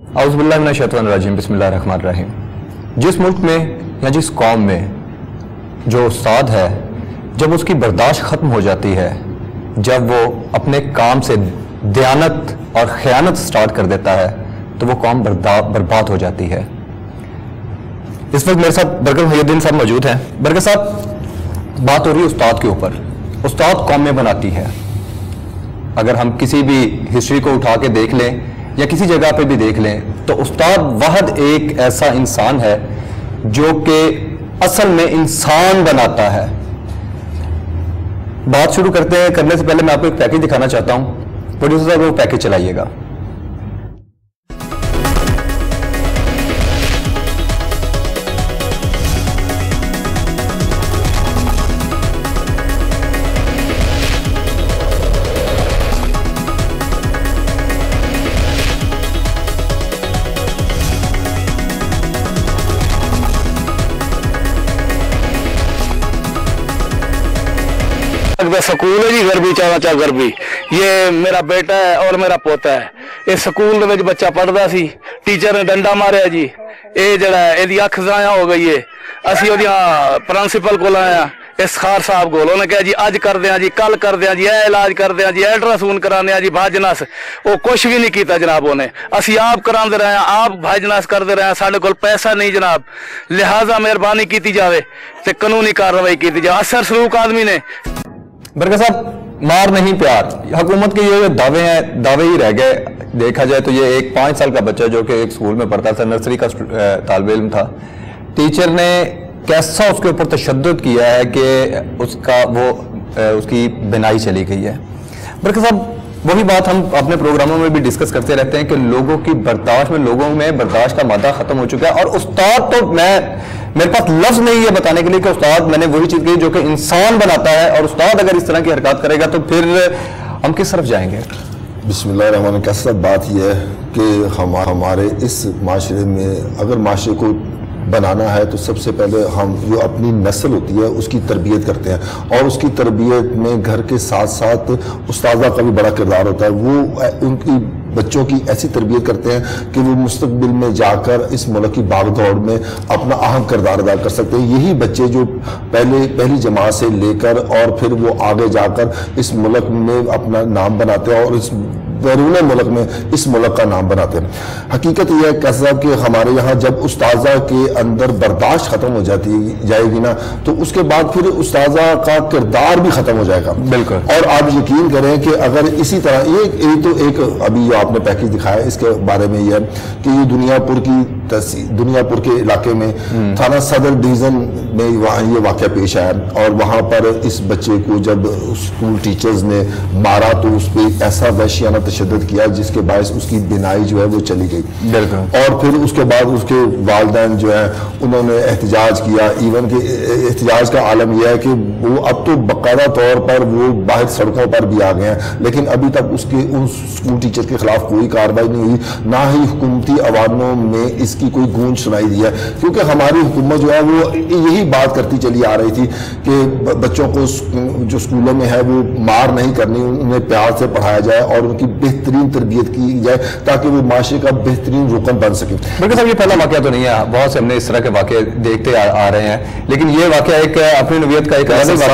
औज़ु बिल्लाहि मिनश शैतानिर रजीम, बिस्मिल्लाहिर रहमानिर रहीम। जिस मुल्क में या जिस कौम में जो उस्ताद है, जब उसकी बर्दाश्त ख़त्म हो जाती है, जब वो अपने काम से दयानत और ख़यानत स्टार्ट कर देता है, तो वो कौम बर्बाद हो जाती है। इस वक्त मेरे साथ बरकत मुहिउद्दीन साहब मौजूद हैं। बरकत साहब, बात हो रही है उस्ताद के ऊपर। उस्ताद कौमें बनाती है। अगर हम किसी भी हिस्ट्री को उठा के देख लें या किसी जगह पे भी देख लें, तो उस्ताद वाहिद एक ऐसा इंसान है जो कि असल में इंसान बनाता है। बात शुरू करने से पहले मैं आपको एक पैकेज दिखाना चाहता हूं। प्रोड्यूसर साहब, वो पैकेज चलाइएगा। स्कूल है जी गरबी चाचा गरबी, ये मेरा बेटा है और मेरा पोता है। इस स्कूल में बच्चा पढ़ता सी, टीचर ने डंडा मारिया जी, ये जड़ा है अख जाया हो गई है। असी प्रिंसीपल को आया, इस खार साहब को, उन्होंने कहा जी अज कर दें जी, कल कर दें जी, ए इलाज कर दें जी, अल्ट्रासाउंड कराने जी, भाजनस। वो कुछ भी नहीं किया जनाब। उन्हें असी आप कराते रहे, आप भाजनस करते रहे, साढ़े को पैसा नहीं जनाब। लिहाजा मेहरबानी की जाए तो कानूनी कार्रवाई की जाए। असर सलूक आदमी ने। बरकत साहब, मार नहीं प्यार, हुकूमत के ये दावे हैं, दावे ही रह गए। देखा जाए तो ये एक 5 साल का बच्चा जो कि एक स्कूल में पढ़ता था, नर्सरी का तालिब इल्म था, टीचर ने कैसा उसके ऊपर तशद्दुद किया है कि उसकी बिनाई चली गई है। बरकत साहब, वही बात हम अपने प्रोग्रामों में भी डिस्कस करते रहते हैं कि लोगों में बर्दाश्त का मादा खत्म हो चुका है। और उस्ताद तो मेरे पास लफ्ज नहीं है बताने के लिए कि उस्ताद मैंने वही चीज की जो कि इंसान बनाता है, और उस्ताद अगर इस तरह की हरकत करेगा तो फिर हम किस तरफ जाएंगे? बिस्मिल्लाहिर्रहमानिर्रहीम। कैसा बात यह है कि हमारे इस माशरे में अगर माशरे को बनाना है तो सबसे पहले हम जो अपनी नस्ल होती है उसकी तरबियत करते हैं, और उसकी तरबियत में घर के साथ साथ उस्तादा का भी बड़ा किरदार होता है। वो उनकी बच्चों की ऐसी तरबियत करते हैं कि वो मुस्तकबिल में जाकर इस मुल्क की भागदौड़ में अपना अहम किरदार अदा कर सकते हैं। यही बच्चे जो पहली जमात से लेकर और फिर वो आगे जाकर इस मुल्क में अपना नाम बनाते हैं और इस बैरून मुल्क में इस मुल्क का नाम बनाते हैं। हकीकत यह है कैसा कि हमारे यहाँ जब उस्ताजा के अंदर बर्दाश्त खत्म हो जाएगी ना, तो उसके बाद फिर उस्ताजा का किरदार भी खत्म हो जाएगा। बिल्कुल। और आप यकीन करें कि अगर इसी तरह एक अभी जो आपने पैकेज दिखाया इसके बारे में यह कि ये दुनियापुर के इलाके में थाना सदर डिवीजन में वहाँ ये वाक़या पेश आया, और वहाँ पर इस बच्चे को जब स्कूल टीचर्स ने मारा तो उस पर ऐसा वहशियाना तशद्दुद किया जिसके बायस उसकी बिनाई जो है वो चली गई। और फिर उसके बाद उसके वालिदैन जो है उन्होंने एहतजाज किया। इवन के एहतजाज का आलम यह है कि वो अब तो बाकायदा तौर पर वो बाहर सड़कों पर भी आ गए हैं, लेकिन अभी तक उन स्कूल टीचर के खिलाफ कोई कार्रवाई नहीं हुई, ना ही हुकूमती अवानों में इसकी कोई गूंज सुनाई दी है। क्योंकि हमारी हुकूमत जो है वो यही बात करती चली आ रही थी कि बच्चों को जो स्कूलों में है वो मार नहीं करनी, उन्हें प्यार से पढ़ाया जाए और उनकी बेहतरीन तरबियत की जाए ताकि वो माशरे का बेहतरीन रुकन बन सके। बल्कि साहब, ये पहला वाकया तो नहीं है, बहुत से हमने इस तरह के वाकये देखते आ रहे हैं, लेकिन ये वाकया एक अपनी नवीयत का एक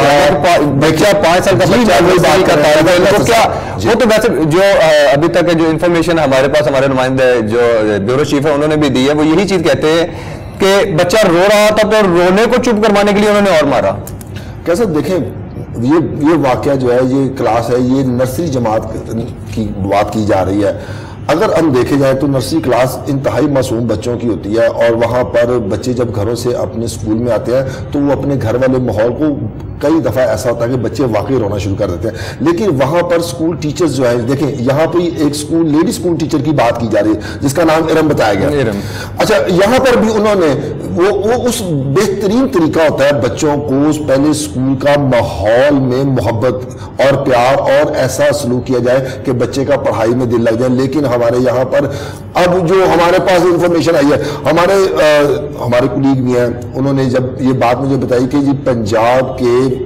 बच्चा 5 साल का बच्चा बात करता है तो क्या वो तो वैसे जो अभी तक जो इन्फॉर्मेशन हमारे पास हमारे नुमाइंदे जो ब्यूरो चीफ है उन्होंने भी दी है, वो यही चीज कहते हैं कि बच्चा रो रहा था तो रोने को चुप करवाने के लिए उन्होंने और मारा। कैसे देखें, ये वाकया जो है ये क्लास है, ये नर्सरी जमात की बात की जा रही है। अगर हम देखे जाए तो नर्सरी क्लास इंतहाई मासूम बच्चों की होती है, और वहाँ पर बच्चे जब घरों से अपने स्कूल में आते हैं तो वो अपने घर वाले माहौल को कई दफ़ा ऐसा होता है कि बच्चे वाकई रोना शुरू कर देते हैं। लेकिन वहाँ पर स्कूल टीचर्स जो है, देखें यहाँ पर एक लेडी स्कूल टीचर की बात की जा रही है जिसका नाम इरम बताया गया। अच्छा, यहाँ पर भी उन्होंने वो उस बेहतरीन तरीका होता है बच्चों को पहले स्कूल का माहौल में मोहब्बत और प्यार और ऐसा सलूक किया जाए कि बच्चे का पढ़ाई में दिल लग जाए। लेकिन हमारे यहाँ पर अब जो हमारे पास इंफॉर्मेशन आई है, हमारे कुलीग भी हैं, उन्होंने जब ये बात मुझे बताई कि जी पंजाब के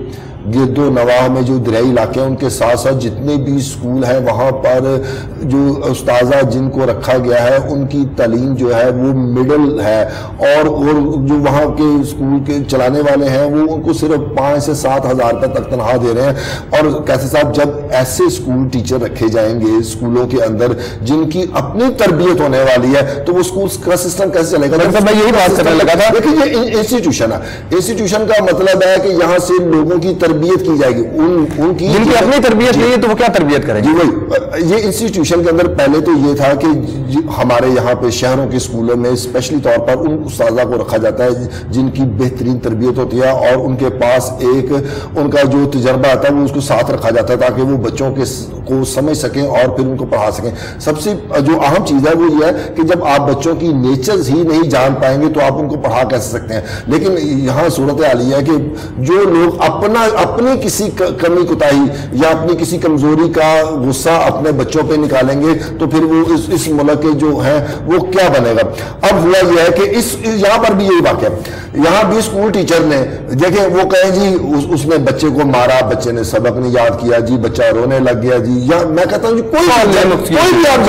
گرد و نواح میں جو دریائی علاقے ہیں ان کے ساتھ ساتھ جتنے بھی اسکول ہیں وہاں پر جو استاذہ جن کو رکھا گیا ہے ان کی تعلیم جو ہے وہ مڈل ہے، اور جو وہاں کے اسکول کے چلانے والے ہیں وہ ان کو صرف 5 سے 7 ہزار روپے تک تنخواہ دے رہے ہیں۔ اور کیسے صاحب جب ایسے اسکول ٹیچر رکھے جائیں گے اسکولوں کے اندر جن کی اپنی تربیت ہونے والی ہے تو وہ اسکول کا سسٹم کیسے چلے گا؟ میں یہی بات کرنے لگا تھا، دیکھیں یہ انسٹیٹیوشن ہے، انسٹیٹیوشن کا مطلب ہے کہ یہاں سے لوگوں کی تربیت کی جائے گی، ان کی جن کی اپنی تربیت نہیں ہے تو وہ کیا تربیت کریں گے؟ جی وہی یہ انسٹیٹیوشن کے اندر پہلے تو یہ تھا کہ ہمارے یہاں پہ شہروں کے اسکولوں میں اسپیشلی طور پر ان استاذہ کو رکھا جاتا ہے جن کی بہترین تربیت ہوتی ہے اور ان کے پاس ایک ان کا جو تجربہ آتا ہے وہ اس کو ساتھ رکھا جاتا ہے تاکہ وہ بچوں کو سمجھ سکیں اور پھر ان کو پڑھا سکیں۔ سب سے جو اہم چیز ہے وہ یہ ہے کہ جب آپ بچوں کی نیچرز ہی نہیں جان پائیں گے تو آپ ان کو پڑھا کیسے سکتے ہیں؟ لیکن یہاں صورت حال یہ ہے کہ جو لوگ اپنی کسی کمی کوتاہی یا اپنی کسی کمزوری کا غصہ اپنے بچوں پہ نکالیں گے تو پھر وہ اس ملک کے جو ہیں وہ کیا بنے گا؟ اب ہوا یہ ہے کہ یہاں پر بھی یہی واقعہ ہے، یہاں بھی اسکول ٹیچر نے دیکھیں وہ کہیں جی اس نے بچے کو مارا، بچے نے سبق نہیں یاد کیا جی، بچہ رونے لگ گیا جی، یا میں کہتا ہوں جی کوئی بھی آپ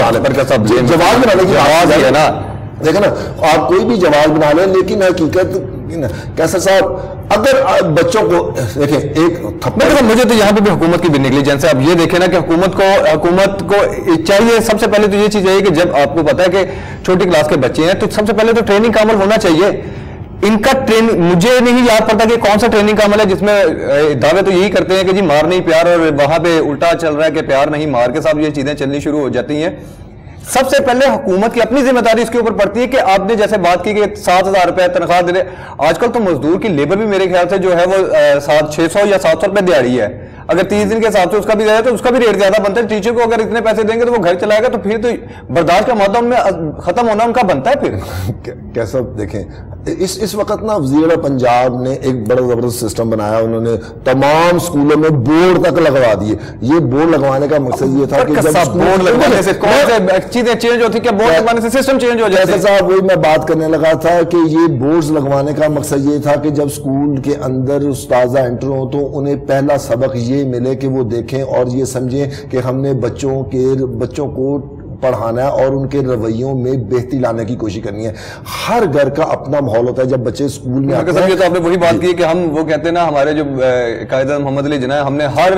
جواز بنانے کی آواز ہے نا، دیکھیں نا آپ کوئی بھی جواز بنا لیں، لیکن حقیقت کیسا صاحب اگر بچوں کو دیکھیں ایک مجھے تو یہاں پہ بھی حکومت کی بھی نیگلیجنس ہے۔ اب یہ دیکھیں نا کہ حکومت کو چاہیے سب سے پہلے تو یہ چیز ہے کہ جب آپ کو پتا ہے کہ چھوٹی کلاس کے بچے ہیں تو سب سے پہلے تو ٹریننگ کا عمل ہونا چاہیے۔ ان کا مجھے نہیں یاد پڑتا کہ کون سا ٹریننگ کا عمل ہے جس میں دعوے تو یہی کرتے ہیں کہ جی مار نہیں پیار، اور وہاں پہ الٹا چل رہا ہے کہ پیار نہیں مار کے ساتھ یہ چیزیں چلنی شروع ہو جاتی ہیں۔ سب سے پہلے حکومت کی اپنی ذمہ داری اس کے اوپر پڑتی ہے کہ آپ نے جیسے بات کی کہ 7,000 روپے تنخواہ دے رہے، آج کل تو مزدور کی لیبر بھی میرے خیال سے جو ہے وہ 600 یا 700 روپے دیہڑی ہے، اگر 30 دن کے حساب سے اس کا بھی زیادہ تو اس کا بھی ریٹ زیادہ بنتا ہے۔ ٹیچر کو اگر اتنے پیسے دیں گے تو وہ گھر چلائے گا تو پھر تو برداشت کا معدہ ان میں ختم ہونا ان کا بنتا ہے۔ پھر کیسا دیکھیں اس وقت نا وزیر پنجاب نے ایک بڑا زبردست سسٹم بنایا، انہوں نے تمام اسکولوں میں بورڈ تک لگوا دیے۔ یہ بورڈ لگوانے کا مقصد یہ تھا کہ جب بورڈ لگوانے سے کون سے چیزیں چینج ہوتی، کیا بورڈ لگوانے سے سسٹم چینج ہو جاتا ہے؟ صاحب وہی میں بات کرنے لگا تھا کہ یہ بورڈز لگوانے کا مقصد یہ تھا کہ جب اسکول کے اندر استاذہ انٹر ہوں تو انہیں پہلا سبق یہ ملے کہ وہ دیکھیں اور یہ سمجھیں کہ ہم نے بچوں کو پڑھانا ہے اور ان کے رویوں میں بہتری لانے کی کوشش کرنی ہے۔ ہر گھر کا اپنا ماحول ہوتا ہے جب بچے اسکول میں آتے ہیں۔ تو آپ نے وہی بات کی کہ ہم وہ کہتے ہیں نا، ہمارے جو قائد اعظم محمد علی جناح، ہم نے ہر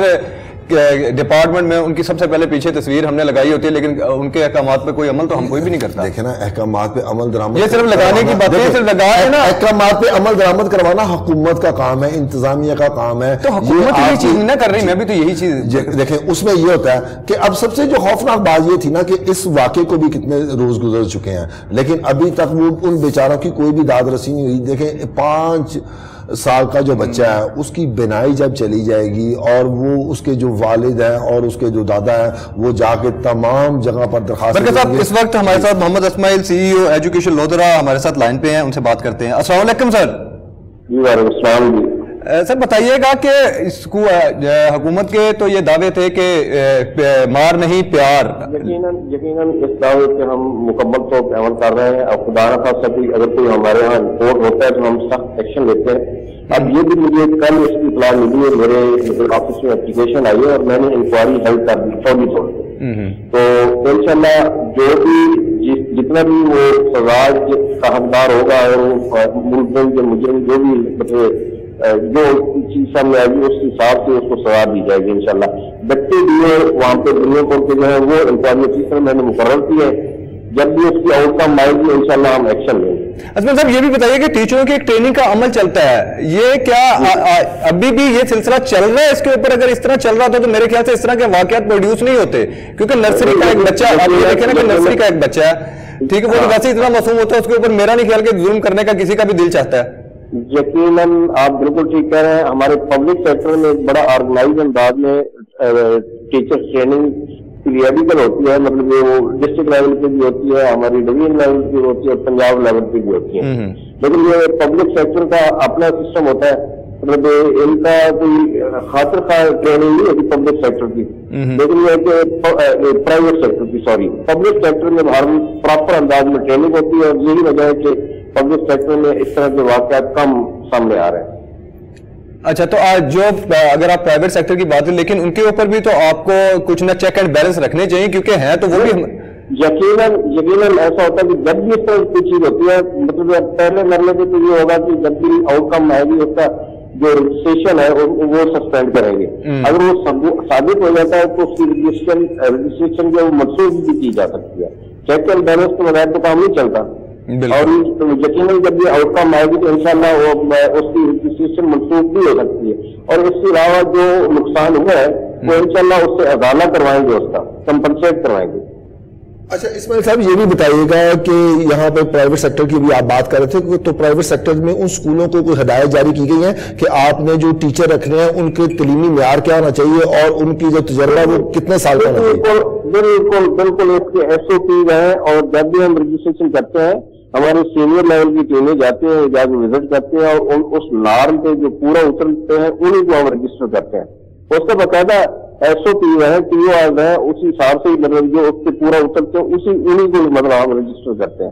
ڈپارٹمنٹ میں ان کی سب سے پہلے پیچھے تصویر ہم نے لگائی ہوتی ہے، لیکن ان کے احکامات پہ کوئی عمل تو ہم کوئی بھی نہیں کرتا۔ دیکھیں نا احکامات پہ عمل درآمد، یہ صرف لگانے کی باتیں صرف لگائے نا، احکامات پہ عمل درآمد کروانا حکومت کا کام ہے، انتظامیہ کا کام ہے۔ تو حکومت یہ چیز نہیں کر رہی، میں بھی تو یہی چیز دیکھیں اس میں یہ ہوتا ہے کہ اب سب سے جو خوفناک بات یہ تھی نا کہ اس واقعے کو بھی کتنے روز گزر چکے ہیں لیکن ابھی تک وہ ان بیچاروں کی کوئی بھی داد رسی نہیں ہوئی۔ دیکھیں 5 سال کا جو بچہ ہے اس کی بینائی جب چلی جائے گی اور وہ اس کے جو والد ہیں اور اس کے جو دادا ہیں وہ جا کے تمام جگہ پر درخواست برکت صاحب اس وقت ہمارے ساتھ محمد اسماعیل CEO ایجوکیشن لودھرا ہمارے ساتھ لائن پہ ہیں، ان سے بات کرتے ہیں۔ السلام علیکم سر۔ جی وعلیکم السلام۔ جی سر بتائیے گا کہ حکومت کے تو یہ دعوے تھے کہ مار نہیں پیار، یقیناً اس دعوے پہ ہم مکمل طور پہ عمل کر رہے ہیں اور خدا نہ خواستہ اگر کوئی ہمارے یہاں رپورٹ ہوتا ہے تو ہم سخت ایکشن لیتے ہیں۔ اب یہ بھی مجھے کل اس کی اطلاع ملی ہے، میرے آفس میں اپلیکیشن آئی ہے اور میں نے انکوائری ہیلڈ کر دی فوری طور پہ، تو انشاءاللہ جو بھی جتنا بھی وہ سزا کا حقدار ہوگا اور ملزم جو مجرم جو بھی جو چیز سامنے آئے گی اس حساب سے اس کو سزا دی جائے گی انشاءاللہ۔ بچے بھی وہاں پہ دنیا کو جو ہے وہ انکوائری آفیسر میں نے مقرر کی ہے، جب بھی اس کی آؤٹ کم آئے گی انشاءاللہ ہم ایکشن لیں گے۔ اسماعیل صاحب یہ بھی بتائیے کہ ٹیچروں کی ایک ٹریننگ کا عمل چلتا ہے، یہ کیا ابھی بھی یہ سلسلہ چل رہا ہے؟ اس کے اوپر اگر اس طرح چل رہا تھا تو میرے خیال سے اس طرح کے واقعات پروڈیوس نہیں ہوتے، کیونکہ نرسری کا ایک بچہ، آپ یہ دیکھیں نا کہ نرسری کا ایک بچہ ہے، ٹھیک ہے، وہ ویسے اتنا معصوم ہوتا ہے، اس کے اوپر میرا نہیں خیال کہ ظلم کرنے کا کسی کا بھی دل چاہتا ہے۔ یقیناً آپ بالکل ٹھیک کہہ رہے ہیں، ہمارے پبلک سیکٹر میں ایک بڑا آرگنائز انداز میں ٹیچر ٹریننگ پیریڈیکل ہوتی ہے، مطلب وہ ڈسٹرکٹ لیول پہ بھی ہوتی ہے، ہماری ڈویژن لیول پہ ہوتی ہے، پنجاب لیول پہ بھی ہوتی ہے، لیکن یہ پبلک سیکٹر کا اپنا سسٹم ہوتا ہے، مطلب ان کا کوئی خاطر خواہ ٹریننگ نہیں ہوتی پبلک سیکٹر کی، لیکن یہ کہ پرائیویٹ سیکٹر کی پبلک سیکٹر میں ہر پراپر انداز میں ٹریننگ ہوتی ہے، اور یہی وجہ ہے کہ پبلک سیکٹر میں اس طرح کے واقعات کم سامنے آ رہے ہیں۔ اچھا تو آج جو اگر آپ پرائیویٹ سیکٹر کی بات ہے لیکن ان کے اوپر بھی تو آپ کو کچھ نہ چیک اینڈ بیلنس رکھنے چاہیے کیونکہ ہیں تو وہ بھی یقیناً ایسا ہوتا ہے کہ جب بھی اس طرح کوئی چیز ہوتی ہے مطلب پہلے مرحلے پہ تو یہ ہوگا کہ جب بھی آؤٹ کم آئے گی اس کا جو رجسٹریشن ہے وہ سسپینڈ کریں گے. اگر وہ ثابت ہو جاتا ہے تو اس کی رجسٹریشن جو منسوخ بھی کی جا سکتی ہے. چیک اینڈ بیلنس کے بغیر تو کام نہیں چلتا اور یقیناً جب یہ آؤٹ کم آئے گی تو انشاءاللہ وہ اس کی رجسٹریشن منسوخ بھی ہو سکتی ہے. اور اس کے علاوہ جو نقصان ہوا ہے وہ انشاءاللہ اس سے ازالہ کروائیں گے, اس کا کمپنسیٹ کروائیں گے. اچھا اسماعیل صاحب یہ بھی بتائیے گا کہ یہاں پہ پرائیویٹ سیکٹر کی بھی آپ بات کر رہے تھے تو پرائیویٹ سیکٹر میں ان سکولوں کو کوئی ہدایت جاری کی گئی ہے کہ آپ نے جو ٹیچر رکھنے ہیں ان کے تعلیمی معیار کیا ہونا چاہیے اور ان کی جو تجربہ وہ کتنے سال کا ہونا چاہیے؟ بالکل اس کے ایس او پیز ہیں اور جب بھی ہم رجسٹریشن کرتے ہیں ہمارے سینئر لیول کی ٹیمیں جاتے ہیں جا کے وزٹ کرتے ہیں اور اس نارم پہ جو پورا اترتے ہیں انہیں کو ہم رجسٹر کرتے ہیں. اس کا باقاعدہ ایس او پی ہے ٹی او آر ہے اسی حساب سے مطلب جو اس سے پورا اترتے ہیں انہیں کو مطلب ہم رجسٹر کرتے ہیں.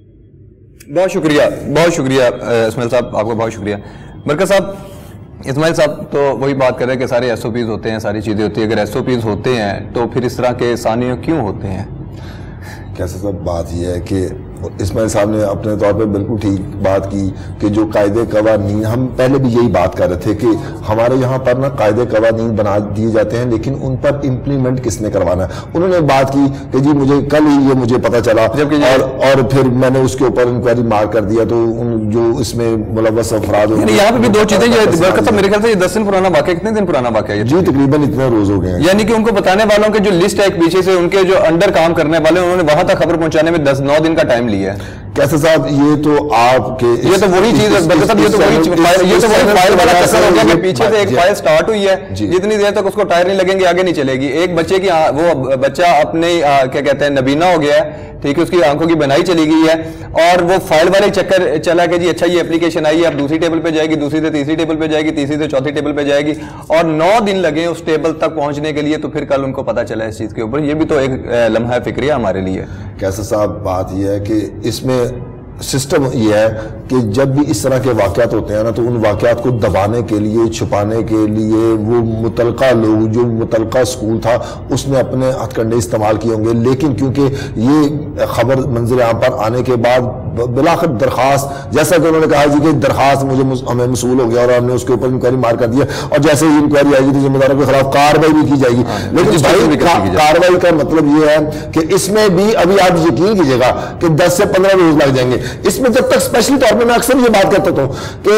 بہت شکریہ اسماعیل صاحب, آپ کا بہت شکریہ. مرکز صاحب, اسماعیل صاحب تو وہی بات کر رہے ہیں کہ سارے ایس او پیز ہوتے ہیں, ساری چیزیں ہوتی ہیں. اگر ایس او پیز ہوتے ہیں تو پھر اس طرح کے ثانیہ کیوں ہوتے ہیں؟ کیسے سب بات یہ ہے کہ اسماعیل صاحب نے اپنے طور پہ بالکل ٹھیک بات کی کہ جو قاعدے قوانین, ہم پہلے بھی یہی بات کر رہے تھے کہ ہمارے یہاں پر نا قاعدے قوانین بنا دیے جاتے ہیں لیکن ان پر امپلیمنٹ کس نے کروانا ہے. انہوں نے بات کی کہ جی مجھے کل ہی یہ مجھے پتا چلا اور پھر میں نے اس کے اوپر انکوائری مار کر دیا تو جو اس میں ملوث افراد یہاں پہ بھی دو چیزیں میرے خیال سے 10 دن پرانا واقعہ, کتنے دن پرانا واقعہ ہے جی تقریباً اتنے روز ہو گئے ہیں. یعنی کہ ان کو بتانے والوں کے جو لسٹ ہے ایک پیچھے سے ان کے جو انڈر کام کرنے والے انہوں نے وہاں تک خبر پہنچانے میں 9 دن کا ٹائم لیا ہے. کیسے صاحب یہ تو آپ کے یہ تو وہی چیز ہے, یہ تو وہی فائل والا چکر ہو گیا کہ پیچھے سے ایک فائل سٹارٹ ہوئی ہے جتنی دیر تک اس کو ٹائر نہیں لگیں گے آگے نہیں چلے گی. ایک بچے کی وہ بچہ اپنے کیا کہتے ہیں نبینا ہو گیا ہے, ٹھیک ہے, اس کی آنکھوں کی بنائی چلی گئی ہے اور وہ فائل والے چکر چلا کہ جی اچھا یہ اپلیکیشن آئی ہے, اب دوسری ٹیبل پہ جائے گی, دوسری سے تیسری ٹیبل پہ جائے گی, تیسری سے چوتھی ٹیبل پہ جائے گی اور 9 دن لگے اس ٹیبل تک پہنچنے کے لیے. تو پھر کل ان کو پتا چلا اس چیز کے اوپر. یہ بھی تو ایک لمحہ فکریہ ہمارے لیے. کیسے صاحب بات یہ ہے کہ اس میں سسٹم یہ ہے کہ جب بھی اس طرح کے واقعات ہوتے ہیں نا تو ان واقعات کو دبانے کے لیے, چھپانے کے لیے وہ متعلقہ لوگ, جو متعلقہ سکول تھا اس نے اپنے ہتھ کنڈے استعمال کیے ہوں گے. لیکن کیونکہ یہ خبر منظر عام پر آنے کے بعد بلاخر درخواست, جیسا کہ انہوں نے کہا جی کہ درخواست ہمیں موصول ہو گیا اور ہم نے اس کے اوپر انکوائری مار کر دیا اور جیسے ہی انکوائری آئے گی تو ذمہ داروں کے خلاف کارروائی بھی کی جائے گی. لیکن بھائی کارروائی کا مطلب یہ ہے کہ اس میں بھی ابھی آپ یقین کیجیے گا کہ 10 سے 15 روز لگ جائیں گے. اس میں جب تک اسپیشلی طور پہ میں اکثر یہ بات کرتا ہوں کہ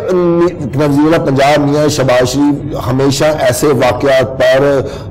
وزیر پنجاب میاں شہباز شریف ہمیشہ ایسے واقعات پر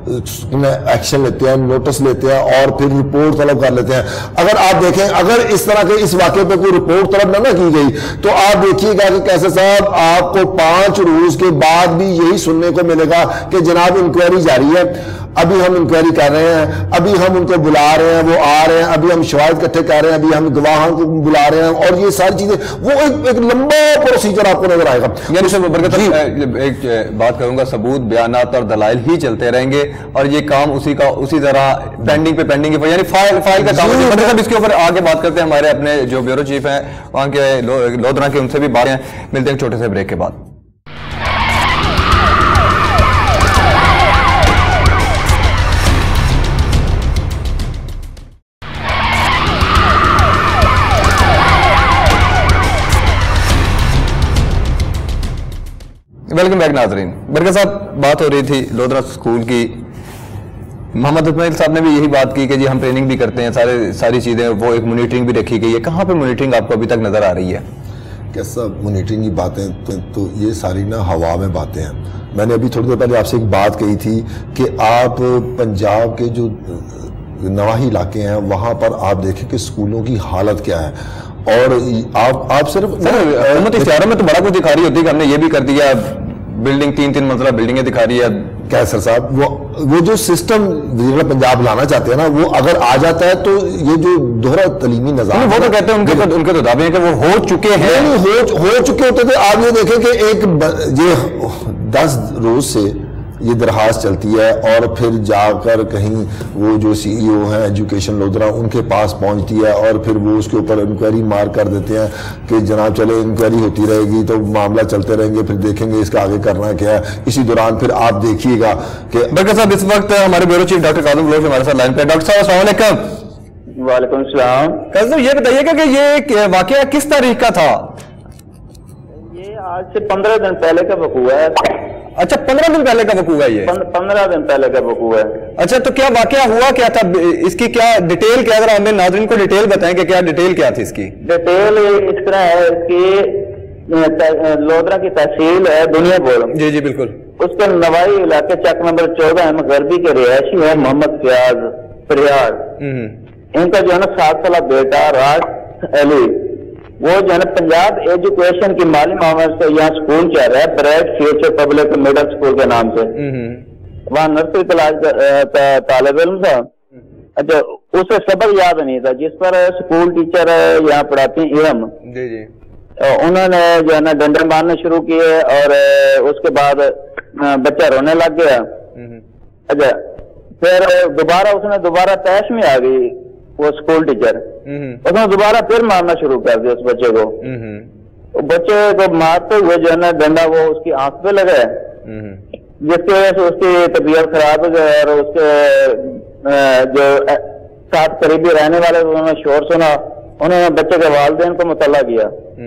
ایکشن لیتے ہیں, نوٹس لیتے ہیں اور پھر رپورٹ طلب کر لیتے ہیں. اگر آپ دیکھیں اگر اس طرح کے اس واقعے پہ کوئی رپورٹ طلب نہ کی گئی تو آپ دیکھیے گا کہ کیسے صاحب آپ کو 5 روز کے بعد بھی یہی سننے کو ملے گا کہ جناب انکوائری جاری ہے, ابھی ہم انکوائری کر رہے ہیں, ابھی ہم ان کو بلا رہے ہیں, وہ آ رہے ہیں, ابھی ہم شواہد اکٹھے کر رہے ہیں, ابھی ہم گواہوں کو بلا رہے ہیں اور یہ ساری چیزیں وہ ایک لمبا پروسیجر آپ کو نظر آئے گا. یعنی سر برکت ایک بات کروں گا, ثبوت بیانات اور دلائل ہی چلتے رہیں گے اور یہ کام اسی طرح پینڈنگ پہ پینڈنگ یعنی فائل کا کام. اس کے اوپر آگے بات کرتے ہیں ہمارے اپنے جو بیورو چیف ہیں وہاں کے لودھرا کے, ان سے بھی بات ہیں. ملتے ہیں چھوٹے سے بریک کے بعد. ویلکم بیک ناظرین. برکت صاحب بات ہو رہی تھی لودھرا اسکول کی. محمد اسماعیل صاحب نے بھی یہی بات کی کہ جی ہم ٹریننگ بھی کرتے ہیں, ساری چیزیں, وہ ایک مانیٹرنگ بھی رکھی گئی ہے. کہاں پہ مانیٹرنگ آپ کو ابھی تک نظر آ رہی ہے؟ کیسا مانیٹرنگ کی باتیں تو یہ ساری نا ہوا میں باتیں ہیں. میں نے ابھی تھوڑی دیر پہلے آپ سے ایک بات کہی تھی کہ آپ پنجاب کے جو نواحی علاقے ہیں وہاں پر آپ دیکھیں کہ اسکولوں کی حالت کیا ہے. اور آپ صرف حکومت اشتہاروں میں تو بڑا کچھ دکھا رہی ہوتی ہے کہ ہم نے یہ بھی کر دیا, بلڈنگ 3 منزلہ بلڈنگیں دکھا رہی ہے. کیسر صاحب وہ جو سسٹم وزیر پنجاب لانا چاہتے ہیں نا وہ اگر آ جاتا ہے تو یہ جو دوہرا تعلیمی نظام وہ تو کہتے ہیں ان کے تو دعوے ہیں کہ وہ ہو چکے ہیں. ہو چکے ہوتے تھے. آپ یہ دیکھیں کہ ایک یہ 10 روز سے یہ درخواست چلتی ہے اور پھر جا کر کہیں وہ جو سی ای او ہیں ایجوکیشن لودھرا ان کے پاس پہنچتی ہے اور پھر وہ اس کے اوپر انکوائری مار کر دیتے ہیں کہ جناب چلے انکوائری ہوتی رہے گی تو معاملہ چلتے رہیں گے، پھر دیکھیں گے اس کا آگے کرنا کیا ہے۔ اسی دوران پھر آپ دیکھیے گا کہ برکت صاحب اس وقت ہمارے bureau chief doctor Kazim Baloch ہمارے ساتھ لائن پہ۔ ڈاکٹر صاحب السلام علیکم۔ وعلیکم السلام۔ کاظم صاحب یہ بتائیے گا کہ یہ واقعہ کس تاریخ کا تھا؟ یہ آج سے 15 دن پہلے کا وقوع ہے۔ اچھا 15 دن پہلے کا وقوع ہے یہ؟ 15 دن پہلے کا وقوع ہے۔ اچھا تو کیا واقعہ ہوا کیا تھا، اس کی کیا ڈیٹیل، کیا اگر ہمیں ناظرین کو ڈیٹیل بتائیں کہ کیا ڈیٹیل کیا تھی اس کی؟ ڈیٹیل اس طرح ہے کہ لودھرا کی تحصیل ہے دنیا پور، جی جی بالکل، اس کے نوائی علاقے چک نمبر 14 غربی کے رہائشی ہے محمد فیاض پریار، ان کا جو ہے نا 7 سالہ بیٹا راج علی، وہ جو ہے نا پنجاب ایجوکیشن کی مالی معاونت سے یہاں سکول چل رہا ہے bright future public middle school کے نام سے، وہاں نرسری کلاس طالب علم تھا۔ اچھا اسے سبق یاد نہیں تھا جس پر سکول ٹیچر یہاں پڑھاتی ہیں ارم، جی جی، انہوں نے جو ہے نا ڈنڈے مارنے شروع کیے اور اس کے بعد بچہ رونے لگ گیا۔ اچھا پھر اس نے دوبارہ تیش میں آ گئی وہ سکول ٹیچر، اس نے دوبارہ پھر مارنا شروع کر دیا اس بچے کو۔ بچے کو مارتے ہوئے جو ہے نا ڈنڈا وہ اس کی آنکھ پہ لگا ہے، جس کی وجہ سے اس کی طبیعت خراب ہو گئی اور اس کے جو ساتھ قریبی رہنے والے انہوں نے شور سنا، انہوں نے بچے کے والدین کو مطلع کیا۔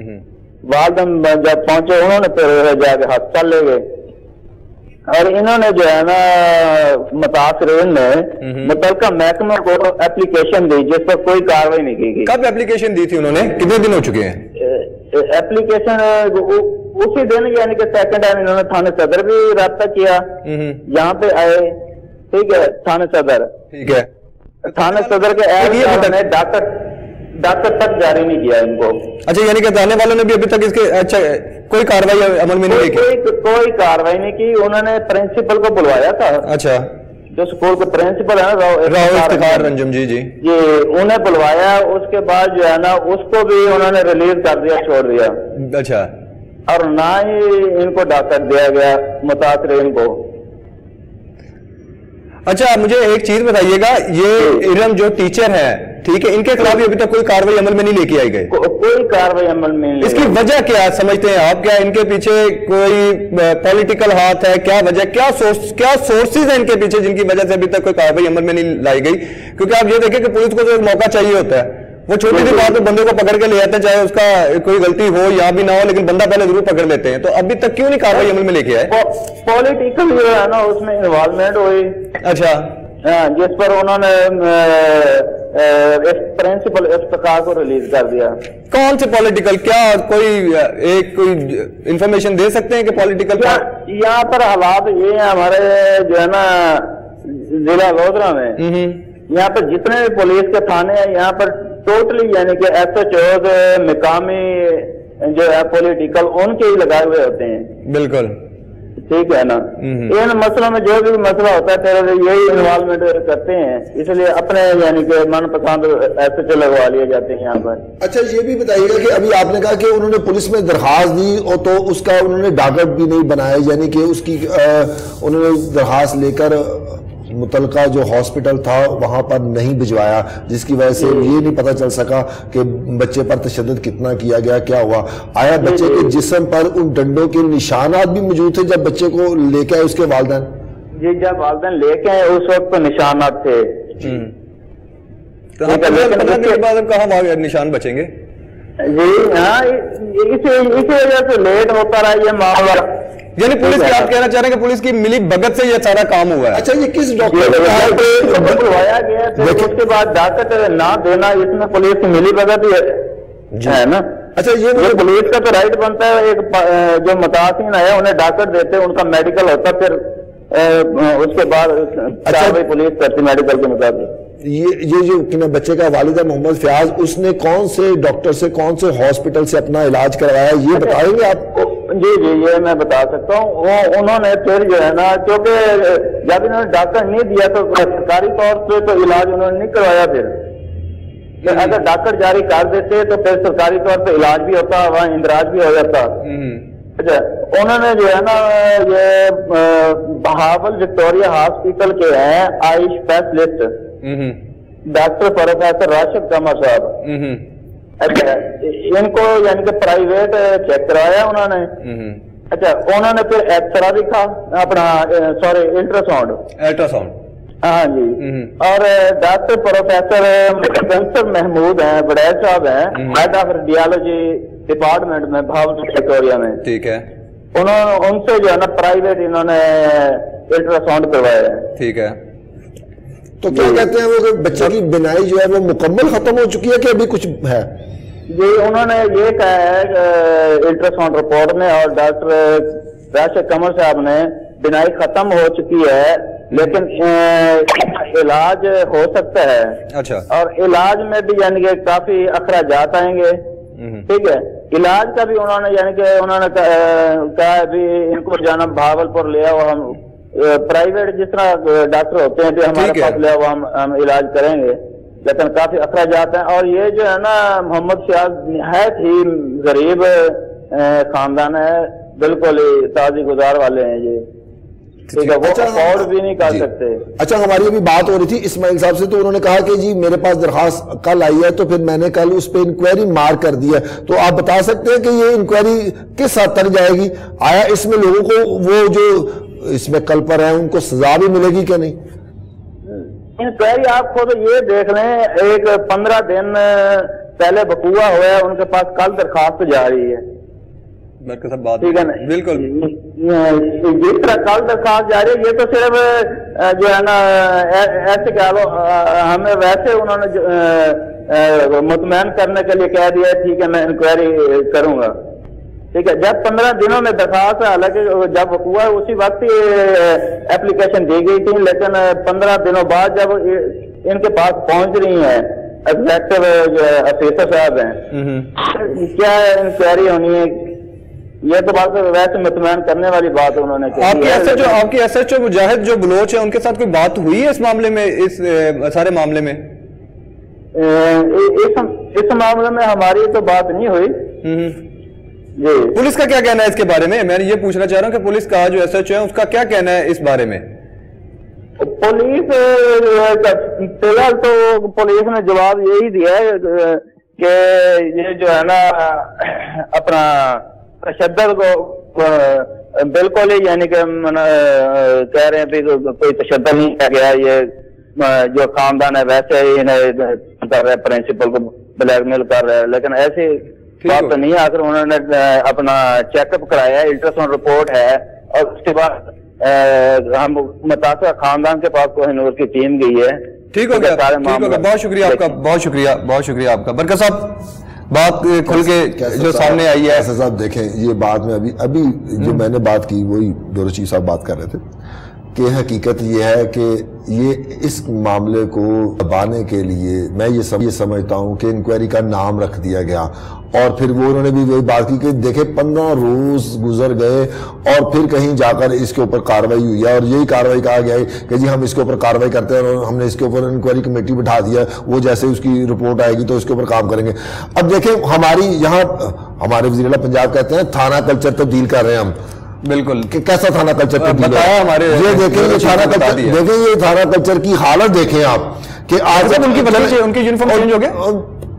والدین جب پہنچے انہوں نے پھر جا کے ہسپتال لے گئے اور انہوں نے جو ہے نا متاثرین نے متعلقہ محکمہ کو اپلیکیشن دی جس پر کوئی کاروائی نہیں کی گئی۔ کب اپلیکیشن دی تھی انہوں نے، کتنے دن ہو چکے ہیں؟ اپلیکیشن اسی دن یعنی کہ سیکنڈ ٹائم انہوں نے تھانے صدر بھی رابطہ کیا، یہاں پہ آئے، ٹھیک ہے، تھانے صدر، ٹھیک ہے، تھانے صدر کے ڈاکٹر تک جاری نہیں کیا ان کو۔ اچھا یعنی کہ تھانے والوں نے بھی ابھی تک اس کے اچھا کوئی کاروائی عمل میں نہیں کی؟ کوئی کاروائی نہیں کی، انہوں نے پرنسپل کو بلوایا تھا، اچھا جو سکول کے پرنسپل ہے نا راؤ افتخار رنجم، جی جی جی، انہیں بلوایا، اس کے بعد جو ہے نا اس کو بھی انہوں نے ریلیز کر دیا، چھوڑ دیا۔ اچھا، اور نہ ہی ان کو ڈاکٹر دیا گیا متاثرین کو۔ اچھا مجھے ایک چیز بتائیے گا، یہ ارم جو ٹیچر ہے، ٹھیک ہے، ان کے خلاف ابھی تک کوئی کاروائی عمل میں نہیں لے کے آئی گئی؟ کوئی کاروائی عمل میں نہیں۔ اس کی وجہ کیا سمجھتے ہیں آپ؟ کیا ان کے پیچھے کوئی پولیٹیکل ہاتھ ہے؟ کیا وجہ، کیا سورسز ہیں ان کے پیچھے جن کی وجہ سے ابھی تک کوئی کاروائی عمل میں نہیں لائی گئی؟ کیونکہ آپ یہ دیکھیں کہ پولیس کو تو ایک موقع چاہیے ہوتا ہے، وہ چھوٹی سی بات بندے کو پکڑ کے لے آتے ہیں، چاہے اس کا کوئی غلطی ہو یا بھی نہ ہو، لیکن بندہ پہلے ضرور پکڑ لیتے ہیں۔ تو ابھی تک کیوں نہیں کاروائی عمل میں لے کے آئے؟ پولیٹیکل جو ہے نا اس میں انوالومنٹ ہوئی، اچھا، جس پر انہوں نے پرنسپل افتخار کو ریلیز کر دیا۔ کون سے پولیٹیکل؟ کیا کوئی انفارمیشن دے سکتے ہیں کہ پولیٹیکل؟ یہاں پر حالات یہ ہیں ہمارے جو ہے نا ضلع لودھرا میں، یہاں پر جتنے بھی پولیس کے تھانے ہیں یہاں پر ٹوٹلی یعنی کہ ایس ایچ اوز مقامی جو ہے پولیٹیکل ان کے ہی لگائے ہوئے ہوتے ہیں۔ بالکل ٹھیک ہے نا، ان مسئلوں میں جو بھی مسئلہ ہوتا ہے پھر یہی انوالومنٹ کرتے ہیں، اس لیے اپنے یعنی کہ من پسند ایس ایچ او لگوا لیے جاتے ہیں یہاں پر۔ اچھا یہ بھی بتائیے گا کہ ابھی آپ نے کہا کہ انہوں نے پولیس میں درخواست دی اور تو اس کا انہوں نے ڈاکٹ بھی نہیں بنایا، یعنی کہ اس کی انہوں نے درخواست لے کر متعلقہ جو ہاسپٹل تھا وہاں پر نہیں بھجوایا، جس کی وجہ سے یہ نہیں پتہ چل سکا کہ بچے پر تشدد کتنا کیا گیا، کیا ہوا۔ آیا بچے کے جسم پر ان ڈنڈوں کے نشانات بھی موجود تھے جب بچے کو لے کے آئے اس کے والدین؟ جی جب والدین لے کے آئے اس وقت تو نشانات تھے۔ کہاں نشان بچیں گے؟ جی ہاں، اسی وجہ سے لیٹ ہوتا رہا یہ معاملہ۔ یعنی پولیس کی آپ کہنا چاہ رہے ہیں کہ پولیس کی ملی بھگت سے یہ سارا کام ہوا ہے؟ اچھا یہ کس ڈاکٹر بلوایا گیا پھر اس کے بعد ڈاکٹ نہ دینا، اس میں پولیس کی ملی بھگت ہی ہے نا۔ اچھا یہ پولیس کا تو رائٹ بنتا ہے، ایک جو متاثرین ہے انہیں ڈاکٹ دیتے، ان کا میڈیکل ہوتا، پھر اس کے بعد کارروائی پولیس کرتی میڈیکل کے مطابق۔ یہ جو بچے کا والد ہے محمد فیاض، اس نے کون سے ڈاکٹر سے کون سے ہاسپٹل سے اپنا علاج کروایا یہ بتائیں گے آپ؟ جی جی یہ میں بتا سکتا ہوں، وہ انہوں نے پھر جو ہے نا کیونکہ جب انہوں نے ڈاکٹر نہیں دیا تو سرکاری طور پہ تو علاج انہوں نے نہیں کروایا، پھر اگر ڈاکٹر جاری کر دیتے تو پھر سرکاری طور پہ علاج بھی ہوتا، وہاں اندراج بھی ہو جاتا۔ اچھا انہوں نے جو ہے نا یہ بہاول وکٹوریا ہاسپٹل کے ہیں eye specialist doctor professor Rashid Qamar صاحب. اچھا ان کو یعنی کہ پرائیویٹ چیک کروایا انہوں نے. اچھا انہوں نے پھر ایکسرا دکھا اپنا سوری الٹراساؤنڈ ہاں جی. اور ڈاکٹر پروفیسر محمود ہیں وڈیل صاحب ہیں ہیڈ آف ریڈیالوجی ڈپارٹمنٹ میں بہاول وکٹوریا میں. ٹھیک ہے. ان سے جو ہے نا پرائیویٹ انہوں نے الٹراساؤنڈ کروایا ہے. ٹھیک ہے. تو کیا کہتے ہیں وہ بچے کی بینائی جو ہے وہ مکمل ختم ہو چکی ہے کہ ابھی کچھ ہے؟ جی انہوں نے یہ کہا ہے الٹراساؤنڈ رپورٹ میں اور ڈاکٹر راشد قمر صاحب نے بینائی ختم ہو چکی ہے لیکن علاج ہو سکتا ہے. اچھا. اور علاج میں بھی یعنی کہ کافی اخراجات آئیں گے. ٹھیک ہے. علاج کا بھی انہوں نے یعنی کہ انہوں نے کہا ابھی ان کو جانا بہاول پور لے آؤ ہم پرائیویٹ جس طرح ڈاکٹر ہوتے ہیں بھی ہمارے پاس لے آؤ ہم علاج کریں گے لیکن کافی اخراجات ہیں. اور یہ جو ہے نا محمد شیاض نہایت ہی غریب خاندان ہے بالکل تازی گزار والے ہیں یہ. ٹھیک ہے. وہ افورڈ بھی نہیں کر سکتے. اچھا ہماری ابھی بات ہو رہی تھی اسماعیل صاحب سے تو انہوں نے کہا کہ جی میرے پاس درخواست کل آئی ہے تو پھر میں نے کل اس پہ انکوائری مار کر دی ہے. تو آپ بتا سکتے ہیں کہ یہ انکوائری کس حد تک جائے گی؟ آیا اس میں لوگوں کو وہ جو اس میں کل پر ہیں ان کو سزا بھی ملے گی کہ نہیں؟ انکوائری آپ خود یہ دیکھ لیں ایک 15 دن پہلے وقوع ہوا ہے ان کے پاس کل درخواست جا رہی ہے. ٹھیک ہے نا. بالکل جس طرح کل درخواست جا رہی ہے یہ تو صرف جو ہے نا ایسے کہہ لو ہمیں ویسے انہوں نے مطمئن کرنے کے لیے کہہ دیا ٹھیک ہے میں انکوائری کروں گا. ٹھیک ہے. جب 15 دنوں میں درخواست حالانکہ جب وقوع ہے اسی وقت اپلیکیشن دی گئی تھی لیکن 15 دنوں بعد جب ان کے پاس پہنچ رہی ہیں ایگزیکٹو آفیسر صاحب ہیں کیا انکوائری ہونی ہے یہ تو بات ویسے مطمئن کرنے والی بات انہوں نے. آپ کی ایس ایچ او مجاہد جو بلوچ ہیں ان کے ساتھ کوئی بات ہوئی ہے اس معاملے میں اس سارے معاملے میں؟ اس معاملے میں ہماری تو بات نہیں ہوئی. جی پولیس کا کیا کہنا ہے اس کے بارے میں؟ میں یہ پوچھنا چاہ رہا ہوں کہ پولیس کا جو ایس ایچ او ہے اس کا کیا کہنا ہے اس بارے میں؟ پولیس فی الحال تو پولیس نے جواب یہی دیا ہے کہ یہ جو ہے نا اپنا تشدد کو بالکل ہی یعنی کہ کہہ رہے ہیں کوئی تشدد نہیں کیا گیا. یہ جو خاندان ہے ویسے ہی کر رہے پرنسپل کو بلیک میل کر رہے ہیں لیکن ایسی بات تو نہیں ہے. آخر انہوں نے اپنا چیک اپ کرایا ہے الٹراساؤنڈ رپورٹ ہے اور اس کے بعد ہم متاثرہ خاندان کے پاس کوہ نور کی ٹیم گئی ہے. ٹھیک ہو گیا. بہت شکریہ آپ کا. بہت شکریہ آپ کا. برکت صاحب بات کھل کے جو سامنے آئی ہے صاحب دیکھیں یہ بات میں ابھی جو میں نے بات کی وہی ڈورو چیف صاحب بات کر رہے تھے کہ حقیقت یہ ہے کہ یہ اس معاملے کو دبانے کے لیے میں یہ سمجھتا ہوں کہ انکوائری کا نام رکھ دیا گیا اور پھر وہ انہوں نے بھی وہی بات کی کہ دیکھیں 15 روز گزر گئے اور پھر کہیں جا کر اس کے اوپر کاروائی ہوئی ہے اور یہی کاروائی کہا گیا ہے کہ جی ہم اس کے اوپر کاروائی کرتے ہیں اور ہم نے اس کے اوپر انکوائری کمیٹی بٹھا دیا ہے وہ جیسے اس کی رپورٹ آئے گی تو اس کے اوپر کام کریں گے. اب دیکھیں ہماری یہاں ہمارے وزیر اعلیٰ پنجاب کہتے ہیں تھانہ کلچر تبدیل کر رہے ہیں ہم. بالکل کہ کیسا تھانہ کلچر تبدیل ہے ہمارے یہ دیکھیں یہ تھانہ کلچر کی حالت دیکھیں آپ کہ آج ان کی یونیفارم چینج ہو گیا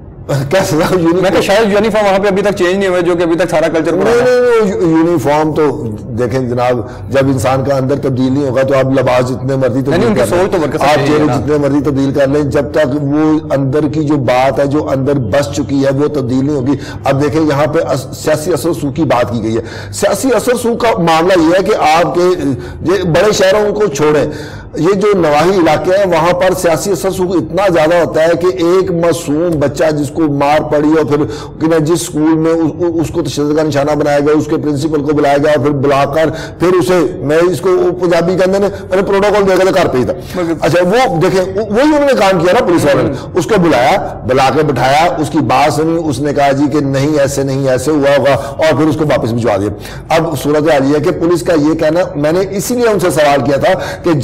میں کہ شاید یونیفارم وہاں پہ ابھی تک چینج نہیں ہوئے جو کہ ابھی تک سارا کلچر یونیفارم تو دیکھیں جناب جب انسان کا اندر تبدیل نہیں ہوگا تو آپ لباس جتنے مرضی آپ چہرے جتنے مرضی تبدیل کر لیں جب تک وہ اندر کی جو بات ہے جو اندر بس چکی ہے وہ تبدیل نہیں ہوگی. اب دیکھیں یہاں پہ سیاسی اثر سو کی بات کی گئی ہے. سیاسی اثر سو کا معاملہ یہ ہے کہ آپ کے بڑے شہروں کو چھوڑیں یہ جو نواحی علاقے ہیں وہاں پر سیاسی اثر سو اتنا زیادہ ہوتا ہے کہ ایک معصوم بچہ جس کو مار پڑی اور پھر جس سکول میں اس کو تشدد کا نشانہ بنایا گیا اس کے پرنسپل کو بلایا گیا اور پھر بلا کر پھر اسے میں اس کو پنجابی کے اندر میں نے پروٹوکول دیکھا تھا گھر پہ ہی تھا. اچھا وہ دیکھیں وہی انہوں نے کام کیا نا پولیس والوں نے اس کو بلا کے بٹھایا اس کی بات سنی اس نے کہا جی کہ نہیں ایسے ہوا ہوگا اور پھر اس کو واپس بھجوا دیا. اب صورت حال یہ ہے کہ پولیس کا یہ کہنا میں نے اسی لیے ان سے سوال کیا تھا کہ جب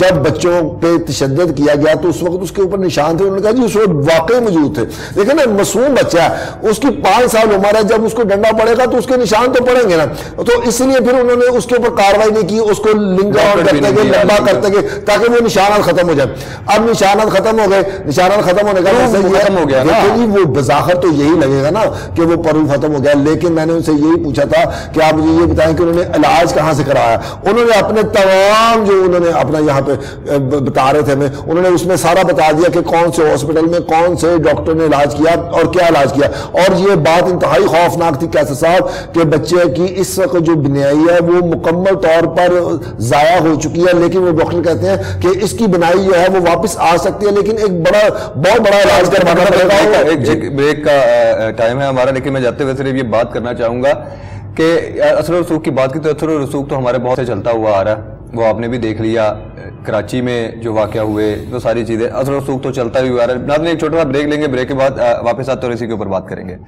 بچوں پہ تشدد کیا گیا تو اس وقت اس کے اوپر نشان تھے, انہوں نے کہا جی اس وقت واقعی موجود تھے. دیکھیں نا, معصوم بچہ ہے, اس کی 5 سال عمر ہے, جب اس کو ڈنڈا پڑے گا تو اس کے نشان تو پڑیں گے نا. تو اس لیے پھر انہوں نے اس کے اوپر کاروائی نہیں کی, اس کو لنگ آؤٹ کرتے گئے, لمبا کرتے گئے تاکہ وہ نشانات ختم ہو جائے. اب نشانات ختم ہو گئے, نشانات ختم ہونے کا ختم ہو گیا نا, جی وہ بظاہر تو یہی لگے گا نا کہ وہ پرو ختم ہو گیا, لیکن میں نے ان سے یہی پوچھا تھا کہ آپ مجھے یہ بتائیں کہ انہوں نے علاج کہاں سے کرایا. انہوں نے اپنے تمام جو انہوں نے اپنا یہاں پہ بتا رہے تھے ہمیں, انہوں نے اس میں سارا بتا دیا کہ کون سے ہاسپٹل میں کون سے ڈاکٹر نے علاج کیا اور کیا علاج کیا. اور یہ بات انتہائی خوفناک تھی کیسر صاحب کہ بچے کی اس وقت جو بنائی ہے وہ مکمل طور پر ضائع ہو چکی ہے, لیکن وہ ڈاکٹر کہتے ہیں کہ اس کی بنائی جو ہے وہ واپس آ سکتی ہے, لیکن ایک بہت بڑا علاج کروانا پڑے گا. ایک بریک کا ٹائم ہے ہمارا, لیکن میں جاتے ہوئے صرف یہ بات کرنا چاہوں گا کہ اثر و رسوخ کی بات کی تو اثر و رسوخ تو ہمارے بہت سے چلتا ہوا آ رہا ہے, وہ آپ نے بھی دیکھ لیا کراچی میں جو واقعہ ہوئے, وہ ساری چیزیں اثر و رسوخ تو چلتا ہی آ رہا ہے. ناظرین ایک چھوٹا سا بریک لیں گے, بریک کے بعد واپس آتے اور اسی کے اوپر بات کریں گے.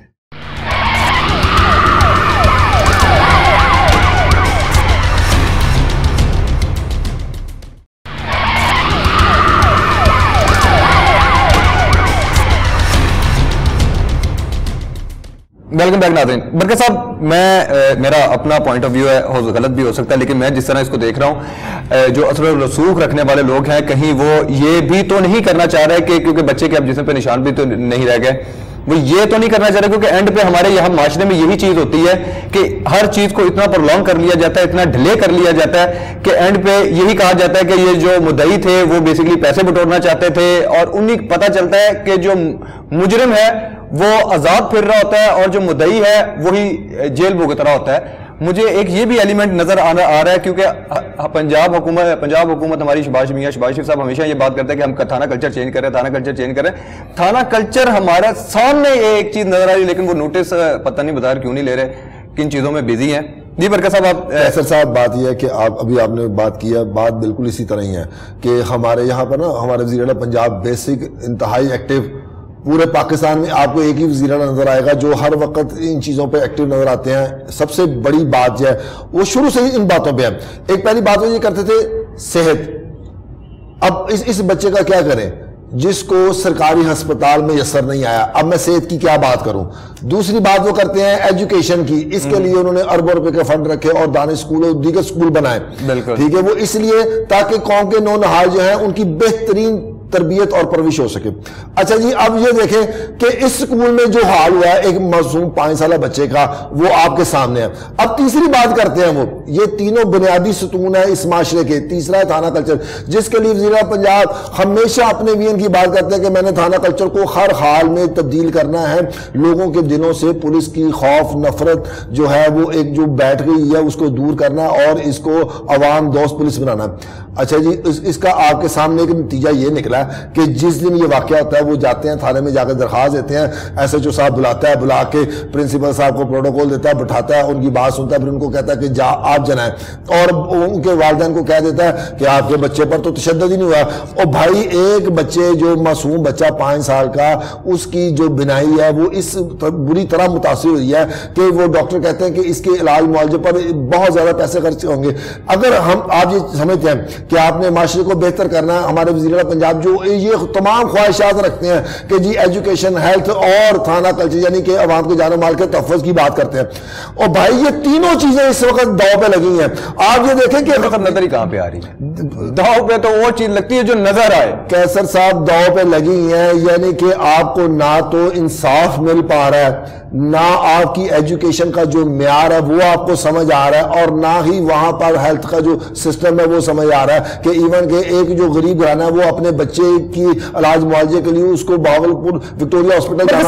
ویلکم بیک ناظرین. برکت صاحب, میرا اپنا پوائنٹ آف ویو ہے, غلط بھی ہو سکتا ہے, لیکن میں جس طرح اس کو دیکھ رہا ہوں, جو اثر و رسوخ رکھنے والے لوگ ہیں کہیں وہ یہ بھی تو نہیں کرنا چاہ رہے کہ کیونکہ بچے کے اب جسم پہ نشان بھی تو نہیں رہ گئے, وہ یہ تو نہیں کرنا چاہ رہے کیونکہ اینڈ پہ ہمارے یہاں معاشرے میں یہی چیز ہوتی ہے کہ ہر چیز کو اتنا پرولونگ کر لیا جاتا ہے, اتنا ڈیلے کر لیا جاتا ہے کہ اینڈ پہ یہی کہا جاتا ہے کہ یہ جو مدعی تھے وہ بیسیکلی پیسے بٹورنا چاہتے تھے, اور انہیں پتہ چلتا ہے کہ جو مجرم ہے وہ آزاد پھر رہا ہوتا ہے اور جو مدعی ہے وہی جیل بھگت رہا ہوتا ہے. مجھے ایک یہ بھی ایلیمنٹ نظر آ رہا ہے کیونکہ پنجاب حکومت ہماری شہباز شریف صاحب ہمیشہ یہ بات کرتے ہیں کہ ہم تھانہ کلچر چینج کر رہے ہیں, تھانہ کلچر چینج کر رہے ہیں. تھانہ کلچر ہمارے سامنے ایک چیز نظر آ رہی ہے, لیکن وہ نوٹس پتہ نہیں بظاہر کیوں نہیں لے رہے, کن چیزوں میں بزی ہیں. جی برکت صاحب آپ. کیسر صاحب بات یہ ہے کہ آپ نے بات کی ہے, بات بالکل اسی طرح ہی ہے کہ ہمارے یہاں پر نا ہمارے وزیر اعلیٰ پنجاب بیسک انتہائی ایکٹیو, پورے پاکستان میں آپ کو ایک ہی وزیر اعلیٰ نظر آئے گا جو ہر وقت ان چیزوں پہ ایکٹیو نظر آتے ہیں. سب سے بڑی بات جو ہے وہ شروع سے ہی ان باتوں پہ ہے. ایک پہلی بات وہ یہ کرتے تھے صحت, اب اس بچے کا کیا کریں جس کو سرکاری ہسپتال میں یسر نہیں آیا, اب میں صحت کی کیا بات کروں. دوسری بات وہ کرتے ہیں ایجوکیشن کی, اس کے لیے انہوں نے اربوں روپے کے فنڈ رکھے اور دانش اسکول اور دیگر اسکول بنائے, ٹھیک ہے, وہ اس لیے تاکہ قوم کے نونہال جو ہیں ان کی بہترین تربیت اور پرورش ہو سکے. اچھا جی, اب یہ دیکھیں کہ اس سکول میں جو حال ہوا ہے ایک معصوم 5 سالہ بچے کا, وہ آپ کے سامنے ہے. اب تیسری بات کرتے ہیں, وہ یہ تینوں بنیادی ستون ہے اس معاشرے کے. تیسرا ہے تھانہ کلچر, جس کے لیے وزیر اعلیٰ پنجاب ہمیشہ اپنے وین کی بات کرتے ہیں کہ میں نے تھانہ کلچر کو ہر حال میں تبدیل کرنا ہے, لوگوں کے دلوں سے پولیس کی خوف نفرت جو ہے وہ ایک جو بیٹھ گئی ہے اس کو دور کرنا اور اس کو عوام دوست پولیس بنانا. اچھا جی, اس کا آپ کے سامنے ایک نتیجہ یہ نکلا کہ جس دن یہ واقعہ ہوتا ہے وہ جاتے ہیں تھانے میں, جا کے درخواست دیتے ہیں, ایس ایچ او صاحب بلاتا ہے, بلا کے پرنسپل صاحب کو پروٹوکول دیتا ہے, بٹھاتا ہے, ان کی بات سنتا ہے, پھر ان کو کہتا ہے کہ جا آپ جنائیں, اور ان کے والدین کو کہہ دیتا ہے کہ آپ کے بچے پر تو تشدد ہی نہیں ہوا. اور بھائی ایک بچے جو معصوم بچہ 5 سال کا, اس کی جو بنائی ہے وہ اس بری طرح متاثر ہوئی ہے کہ وہ ڈاکٹر کہتے ہیں کہ اس کے علاج معالجے پر بہت زیادہ پیسے خرچ ہوں گے. اگر آپ یہ سمجھتے ہیں کہ آپ نے معاشرے کو بہتر کرنا ہے, ہمارے وزیر اعلیٰ پنجاب جو یہ تمام خواہشات رکھتے ہیں کہ جی ایجوکیشن, ہیلتھ اور تھانہ کلچر یعنی کہ عوام کے جان و مال کے تحفظ کی بات کرتے ہیں, اور بھائی یہ تینوں چیزیں اس وقت داؤ پہ لگی ہیں. آپ یہ دیکھیں کہ نظر ہی کہاں پہ آ رہی ہے, داؤ پہ تو وہ چیز لگتی ہے جو نظر آئے. کیسر صاحب داؤ پہ لگی ہیں, یعنی کہ آپ کو نہ تو انصاف مل پا رہا ہے, نہ آپ کی ایجوکیشن کا جو معیار ہے وہ آپ کو سمجھ آ رہا ہے, اور نہ ہی وہاں پر ہیلتھ کا جو سسٹم ہے وہ سمجھ آ رہا ہے کہ ایون کہ ایک جو غریب گھرانہ ہے وہ اپنے بچے کی علاج معالجے کے لیے اس کو باولپور وکٹوریا ہاسپٹل جانا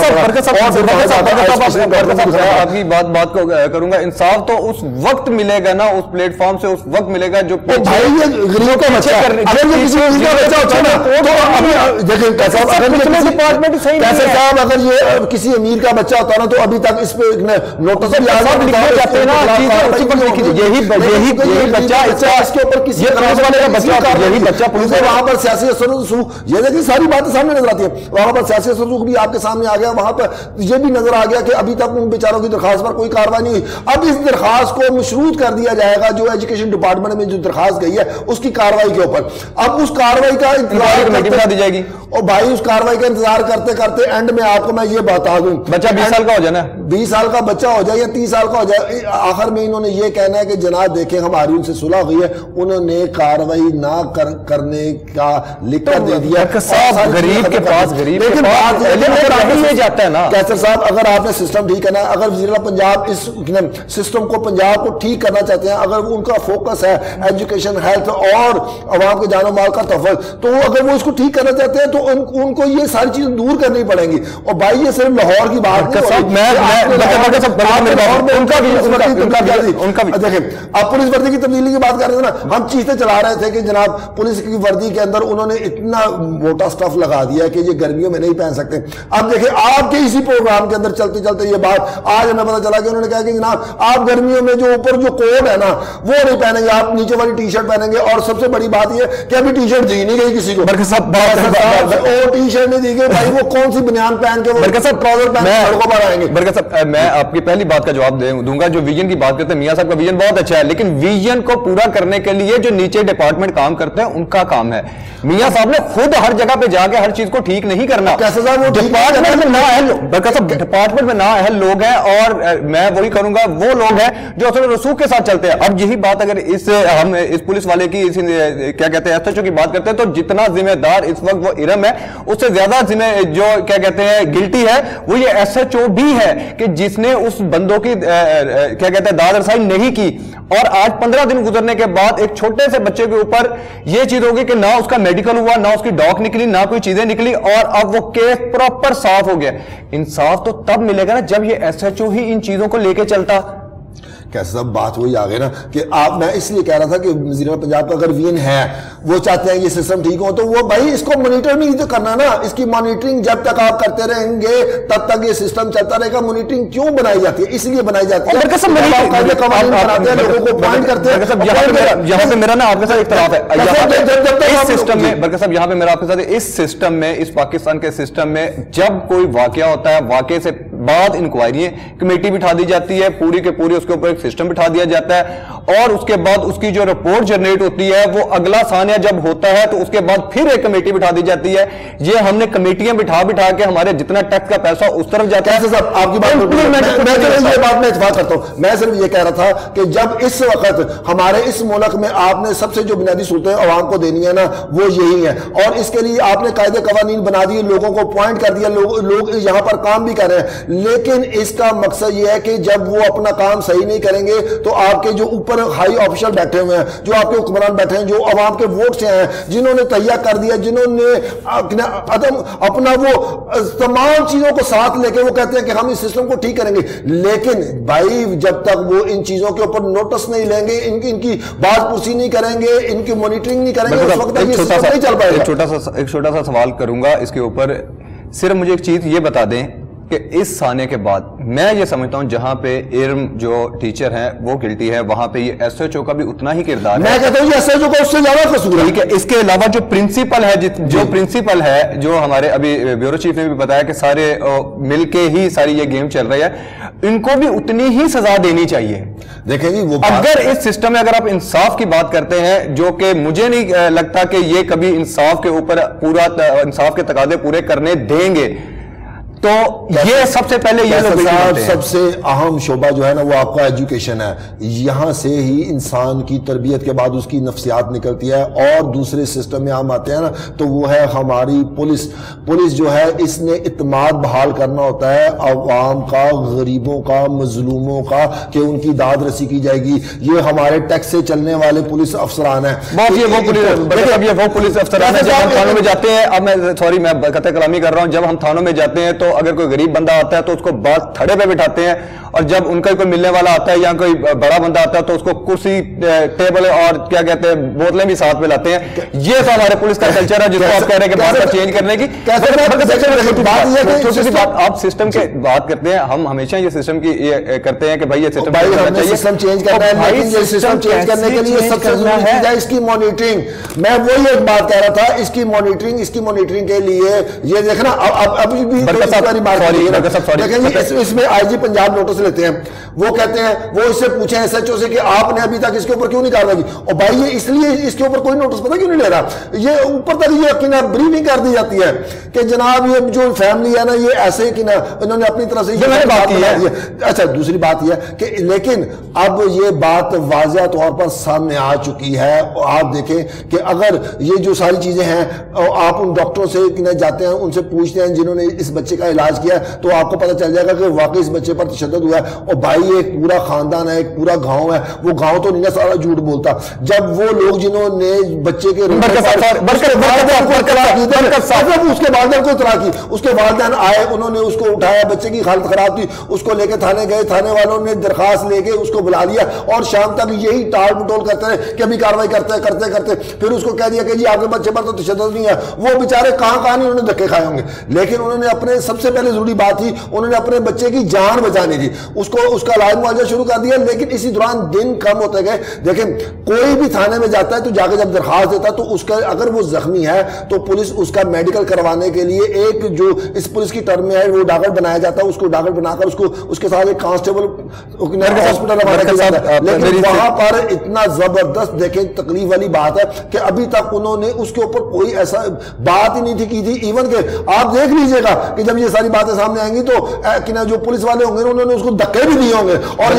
پڑا. آپ کی بات کو کروں گا, انصاف تو اس وقت ملے گا نا, اس پلیٹ فارم سے اس وقت ملے گا جو بھائی یہ غریبوں کا بچہ ہے. اگر یہ کسی غریب کا بچہ ہوتا ہے نا, دیکھیں کیسر صاحب اگر یہ کسی امیر کا بچہ ہوتا ہے نا تو تو ابھی تک اس پہ نوٹس بھی جاتے ہیں نا، یہی بچہ اس کے اوپر کسی یہی بچہ پولیس وہاں پر سیاسی اثر و رسوخ، یہ دیکھیں ساری باتیں سامنے نظر آتی ہیں، وہاں پر سیاسی اثر و رسوخ بھی آپ کے سامنے آ گیا، وہاں پر یہ بھی نظر آ گیا کہ ابھی تک ان بیچاروں کی درخواست پر کوئی کارروائی نہیں ہوئی. اب اس درخواست کو مشروط کر دیا جائے گا، جو ایجوکیشن ڈپارٹمنٹ میں جو درخواست گئی ہے اس کی کارروائی کے اوپر. اب اس کارروائی کا انتظار دی جائے گی، اور بھائی اس کارروائی کا انتظار کرتے کرتے اینڈ میں آپ کو میں یہ بتا دوں، بچہ 20 سال کا ہو جانا، 20 سال کا بچہ ہو جائے یا 30 سال کا ہو جائے، آخر میں انہوں نے یہ کہنا ہے کہ جناب دیکھیں ہماری ان سے صلح ہوئی ہے، انہوں نے کارروائی نہ کرنے کا لکھ کر دے دیا. غریب کے پاس لیکن بات جاتا ہے نا کیسر صاحب، اگر آپ نے سسٹم ٹھیک کرنا ہے، اگر وزیر اعلیٰ پنجاب اس سسٹم کو پنجاب کو ٹھیک کرنا چاہتے ہیں، اگر ان کا فوکس ہے ایجوکیشن، ہیلتھ اور عوام کے جان و مال کا تحفظ، تو اگر وہ اس کو ٹھیک کرنا چاہتے ہیں تو ان کو یہ ساری چیزیں دور کرنی پڑیں گی. اور بھائی یہ صرف لاہور کی بات نہیں، دیکھیں آپ پولیس وردی کی تبدیلی کی بات کر رہے تھے نا، ہم چیزیں چلا رہے تھے کہ جناب پولیس کی وردی کے اندر انہوں نے اتنا موٹا سٹف لگا دیا ہے کہ یہ گرمیوں میں نہیں پہن سکتے. اب دیکھیں آپ کے اسی پروگرام کے اندر چلتے چلتے یہ بات آج ہمیں پتا چلا کہ انہوں نے کہا کہ جناب آپ گرمیوں میں جو اوپر جو کوٹ ہے نا وہ نہیں پہنیں گے، آپ نیچے والی ٹی شرٹ پہنیں گے. اور سب سے بڑی بات یہ کہ ابھی ٹی شرٹ دی نہیں گئی کسی کو، وہ ٹی شرٹ نہیں دی گئی، بھائی وہ کون سی بنیان پہن کے وہ ٹراؤزر پہن کے سڑکوں پر آئیں گے. برکت صاحب میں آپ کی پہلی بات کا جواب دوں گا، جو ویژن کی بات کرتے ہیں میاں صاحب کا ویژن بہت اچھا ہے، لیکن ویژن کو پورا کرنے کے لیے جو نیچے ڈپارٹمنٹ کام کرتے ہیں ان کا کام ہے. میاں صاحب نے خود ہر جگہ پہ جا کے ہر چیز کو ٹھیک نہیں کرنا. ڈپارٹمنٹ میں نااہل لوگ ہیں، اور میں وہی کروں گا وہ لوگ ہیں جو اصل رسوخ کے ساتھ چلتے ہیں. اب یہی بات اگر ہم اس پولیس والے کی کیا کہتے ہیں SHO کی بات کرتے ہیں، تو جتنا ذمہ دار اس وقت وہ ارم ہے، اس سے زیادہ جو کیا کہتے ہیں گلٹی ہے وہ یہ SHO بھی ہے کہ جس نے اس بندوں کی کیا کہتے ہیں داد رسائی نہیں کی. اور آج 15 دن گزرنے کے بعد ایک چھوٹے سے بچے کے اوپر یہ چیز ہوگی کہ نہ اس کا میڈیکل ہوا، نہ اس کی ڈاک نکلی، نہ کوئی چیزیں نکلی، اور اب وہ کیس پراپر صاف ہو گیا. انصاف تو تب ملے گا نا جب یہ SHO ہی ان چیزوں کو لے کے چلتا. کیسے صاحب بات وہی آ گئی نا کہ آپ، میں اس لیے کہہ رہا تھا کہ وزیر اعلیٰ پنجاب کا اگر وین ہے، وہ چاہتے ہیں یہ سسٹم ٹھیک ہو، تو وہ بھائی اس کو مانیٹر نہیں تو کرنا نا. اس کی مانیٹرنگ جب تک آپ کرتے رہیں گے تب تک یہ سسٹم چلتا رہے گا. مانیٹرنگ کیوں بنائی جاتی ہے؟ اس لیے بنائی جاتی ہے لوگوں کو پوائنٹ کرتے ہیں. یہاں پہ میرا نا آپ کے ساتھ اختلاف ہے اس سسٹم میں. برکت صاحب یہاں پہ میرا آپ کے ساتھ اس سسٹم میں، اس پاکستان کے سسٹم میں جب کوئی واقعہ ہوتا ہے، واقعے سے بعد انکوائری کمیٹی بٹھا دی جاتی ہے، پوری کے پوری اس کے اوپر ایک سسٹم بٹھا دیا جاتا ہے، اور اس کے بعد اس کی جو رپورٹ جنریٹ ہوتی ہے وہ اگلا ثانیہ جب ہوتا ہے تو اس کے بعد پھر ایک کمیٹی بٹھا دی جاتی ہے. یہ ہم نے کمیٹیاں بٹھا کے ہمارے جتنا ٹیکس کا پیسہ اس طرف جاتا ہے. آپ کی بات میں اتفاق کرتا ہوں. میں صرف یہ کہہ رہا تھا کہ جب اس وقت ہمارے اس ملک میں آپ نے سب سے جو بنیادی سہولتیں عوام کو دینی ہے نا وہ یہی ہے، اور اس کے لیے آپ نے قاعدے قوانین بنا دیے، لوگوں کو پوائنٹ کر دیا، لوگ یہاں پر کام بھی کر رہے ہیں. لیکن اس کا مقصد یہ ہے کہ جب وہ اپنا کام صحیح نہیں کریں گے تو آپ کے جو اوپر ہائی آفیشل بیٹھے ہوئے ہیں، جو آپ کے حکمران بیٹھے ہیں، جو عوام کے ووٹ سے ہیں، جنہوں نے تہیہ کر دیا، جنہوں نے اپنا وہ تمام چیزوں کو ساتھ لے کے وہ کہتے ہیں کہ ہم اس سسٹم کو ٹھیک کریں گے. لیکن بھائی جب تک وہ ان چیزوں کے اوپر نوٹس نہیں لیں گے، ان کی بات پرسی نہیں کریں گے، ان کی مانیٹرنگ نہیں کریں گے، اس وقت تک یہ سسٹم نہیں چل پائے گا. ایک چھوٹا سا سوال کروں گا اس کے اوپر. صرف مجھے ایک چیز یہ بتا دیں کہ اس ثانیے کے بعد میں یہ سمجھتا ہوں جہاں پہ ارم جو ٹیچر ہیں وہ گلٹی ہے، وہاں پہ یہ SHO کا بھی اتنا ہی کردار ہے. میں کہتا ہوں یہ SHO کا اس سے زیادہ قصور ہے. اس کے علاوہ جو پرنسپل ہے جو ہمارے ابھی بیورو چیف نے بھی بتایا کہ سارے مل کے ہی ساری یہ گیم چل رہی ہے، ان کو بھی اتنی ہی سزا دینی چاہیے. دیکھیں جی وہ اگر اس سسٹم میں اگر آپ انصاف کی بات کرتے ہیں، جو کہ مجھے نہیں لگتا کہ یہ کبھی انصاف کے اوپر پورا انصاف کے تقاضے پورے کرنے دیں گے، تو یہ سب سے پہلے یہ سب سے اہم شعبہ جو ہے نا وہ آپ کا ایجوکیشن ہے. یہاں سے ہی انسان کی تربیت کے بعد اس کی نفسیات نکلتی ہے. اور دوسرے سسٹم میں ہم آتے ہیں نا تو وہ ہے ہماری پولیس جو ہے اس نے اعتماد بحال کرنا ہوتا ہے عوام کا، غریبوں کا، مظلوموں کا، کہ ان کی داد رسی کی جائے گی. یہ ہمارے ٹیکس سے چلنے والے پولیس افسران ہیں. وہ پولیس افسران ہیں جب ہم تھانوں میں جاتے ہیں. اب میں قطع کلامی کر رہا ہوں. جب ہم تھانوں میں جاتے ہیں تو اگر کوئی غریب بندہ آتا ہے تو اس کو بات تھڑے پہ بٹھاتے ہیں اور جب ان کا کوئی ملنے والا آتا ہے یا کوئی بڑا بندہ آتا ہے تو اس کو کرسی ٹیبل اور کیا کہتے ہیں بوتلیں بھی ساتھ میں لاتے ہیں. یہ تو ہمارے پولیس کا کلچر ہے جس کو آپ کہہ رہے ہیں کہ بات چینج کرنے کی. چھوٹی سی بات, آپ سسٹم کی بات کرتے ہیں, ہم ہمیشہ یہ سسٹم کی کرتے ہیں کہ بھائی یہ سسٹم چینج کرنا ہے, لیکن یہ سسٹم چینج کرنے کے لیے سب سے ضروری چیز ہے اس کی مانیٹرنگ. میں وہی ایک بات کہہ رہا تھا, اس کی مانیٹرنگ کے لیے یہ دیکھنا ابھی بھی دیکھیں اس میں آئی جی پنجاب نوٹس لیتے ہیں, وہ کہتے ہیں وہ اس سے پوچھیں ایس ایچ او سے کہ آپ نے ابھی تک اس کے اوپر کیوں نہیں کارروائی کی, اور بھائی یہ اس لیے اس کے اوپر کوئی نوٹس پتہ کیوں نہیں لے رہا, یہ اوپر تک یہ بریفنگ کر دی جاتی ہے کہ جناب یہ جو فیملی ہے نا یہ ایسے کہ انہوں نے اپنی طرح سے بات کی ہے. اچھا دوسری بات یہ ہے کہ لیکن اب یہ بات واضح طور پر سامنے آ چکی ہے. آپ دیکھیں کہ اگر یہ جو ساری چیزیں ہیں آپ ان ڈاکٹروں سے جاتے ہیں, ان سے پوچھتے ہیں جنہوں نے اس بچے کا علاج کیا ہے, تو آپ کو پتہ چل جائے گا کہ واقعی اس بچے پر تشدد ہوا ہے. اور بھائی ایک پورا خاندان ہے, ایک پورا گاؤں ہے, وہ گاؤں تو نہیں نا سارا جھوٹ بولتا. جب وہ لوگ جنہوں نے بچے کے اس کے والدین کو اطلاع کی, اس کے والدین آئے, انہوں نے اس کو اٹھایا, بچے کی حالت خراب تھی, اس کو لے کے تھانے گئے, تھانے والوں نے درخواست لے کے اس کو بلا لیا اور شام تک یہی ٹال مٹول کرتے رہے کہ ابھی کاروائی کرتے پھر اس کو کہہ دیا کہ جی آپ کے بچے پر تو تشدد نہیں ہے. وہ بیچارے کہاں نہیں, انہوں نے دھکے کھائے ہوں گے, لیکن انہوں نے اپنے سب سے پہلے ضروری بات تھی, انہوں نے اپنے بچے کی جان بچانی تھی, اس کا علاج معالجہ شروع کر دیا. لیکن اسی دوران دن کم ہوتے گئے. دیکھیں کوئی بھی تھانے میں جاتا ہے تو جا کے جب درخواست دیتا ہے تو اس کا اگر وہ زخمی ہے تو پولیس اس کا میڈیکل کروانے کے لیے ایک جو اس پولیس کی ٹرم میں ہے وہ ڈاکٹر بنایا جاتا ہے, اس کو ڈاکٹر بنا کر اس کے ساتھ ایک کانسٹیبل ہاسپٹل روانہ کیا جاتا ہے. لیکن وہاں پر اتنا زبردست دیکھیں تکلیف والی بات ہے کہ ابھی تک انہوں نے اس کے اوپر کوئی ایسا بات ہی نہیں کی تھی. ایون کہ آپ دیکھ لیجئے گا کہ جب یہ ساری باتیں سامنے آئیں گی تو جو پولیس والے ہوں گے انہوں نے اس کو دھکے بھی دیے ہوں گے. اور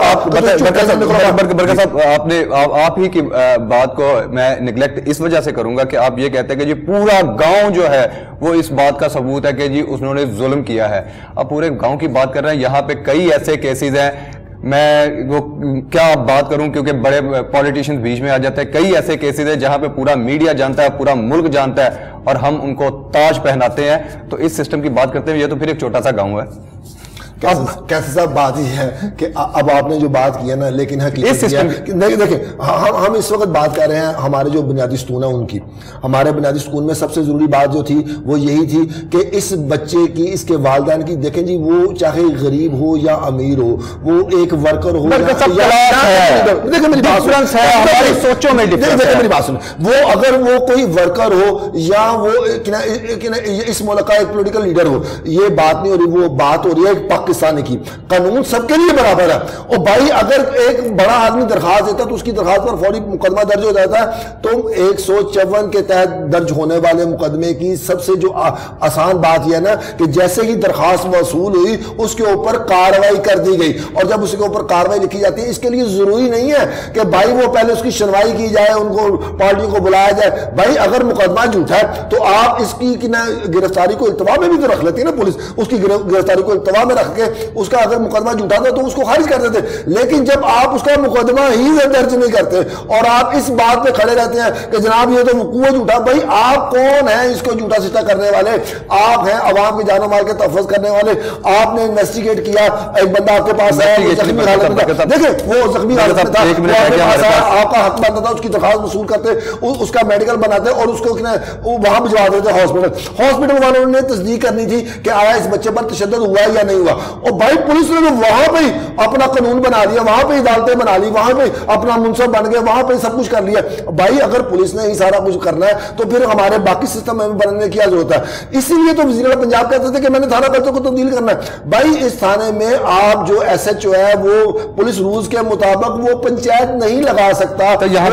یہ آپ ہی کی بات کو میں نیگلیکٹ اس وجہ سے کروں گا کہ آپ یہ کہتے ہیں کہ جی پورا گاؤں جو ہے وہ اس بات کا ثبوت ہے کہ جی انہوں نے ظلم کیا ہے. اب پورے گاؤں کی بات کر رہے ہیں, یہاں پہ کئی ایسے کیسز ہیں, میں وہ کیا بات کروں کیونکہ بڑے پولیٹیشینز بیچ میں آ جاتے ہیں. کئی ایسے کیسز ہیں جہاں پہ پورا میڈیا جانتا ہے, پورا ملک جانتا ہے, اور ہم ان کو تاج پہناتے ہیں. تو اس سسٹم کی بات کرتے ہیں, یہ تو پھر ایک چھوٹا سا گاؤں ہے. اب کیسے صاحب بات ہی ہے کہ اب آپ نے جو بات کی ہے نا, لیکن دیکھیں ہم اس وقت بات کر رہے ہیں ہمارے جو بنیادی ستون ہیں ان کی. ہمارے بنیادی ستون میں سب سے ضروری بات جو تھی وہ یہی تھی کہ اس بچے کی, اس کے والدین کی, دیکھیں جی وہ چاہے غریب ہو یا امیر ہو, وہ ایک ورکر ہو, دیکھیں میری بات سنیں, وہ اگر وہ کوئی ورکر ہو یا وہ اس ملک کا ایک پولیٹیکل لیڈر ہو, یہ بات نہیں ہو رہی, وہ بات ہو رہی ہے پاکستان کی. قانون سب کے لیے برابر ہے. اور بھائی اگر ایک بڑا آدمی درخواست دیتا تو اس کی درخواست پر فوری مقدمہ درج ہو جاتا ہے. تو 154 کے تحت درج ہونے والے مقدمے کی سب سے جو آسان بات یہ ہے نا کہ جیسے ہی درخواست موصول ہوئی اس کے اوپر کارروائی کر دی گئی, اور جب اس کے اوپر کارروائی لکھی جاتی ہے اس کے لیے ضروری نہیں ہے کہ بھائی وہ پہلے اس کی سنوائی کی جائے, ان کو پارٹیوں کو بلایا جائے. بھائی اگر مقدمہ جھوٹا ہے تو آپ اس کی گرفتاری کو التوا میں بھی تو رکھ لیتی ہے نا پولیس, اس کی گرفتاری کو التوا میں رکھ کے اس کا اگر مقدمہ جھوٹا تھا تو اس کو خارج کر دیتے. لیکن جب آپ اس کا مقدمہ ہی درج نہیں کرتے اور آپ اس بات پہ کھڑے رہتے ہیں کہ جناب یہ تو وقوع جھوٹا, بھائی آپ کون ہیں اس کو جھوٹا سٹا کرنے والے؟ آپ ہیں عوام کی جان و مال کے تحفظ کرنے والے. آپ نے انویسٹیگیٹ کیا, ایک بندہ آپ کے پاس ہے زخمی حالت میں تھا, دیکھیں وہ زخمی حالت میں تھا, آپ کا حق بنتا تھا اس کی درخواست وصول کرتے, اس کا میڈیکل بناتے اور اس کو وہاں بھجوا دیتے ہاسپٹل والوں نے تصدیق کرنی تھی کہ آیا اس بچے پر تشدد ہوا ہے یا نہیں ہوا. اور بھائی پولیس نے وہاں پہ اپنا قانون بنا لیا, وہاں پہ عدالتیں بنا لی, وہاں پہ اپنا منصب بن گئے, وہاں پہ سب کچھ کر لیا. بھائی اگر پولیس نے ہی سارا کچھ کرنا ہے تو پھر ہمارے باقی سسٹم میں بننے کی کیا ضرورت ہے؟ اسی لیے تو وزیر اعلیٰ پنجاب کہتے تھے کہ میں نے تھانہ پرچوں کو تبدیل کرنا ہے. بھائی اس تھانے میں آپ جو ایس ایچ او ہے وہ پولیس رولز کے مطابق وہ پنچایت نہیں لگا سکتا.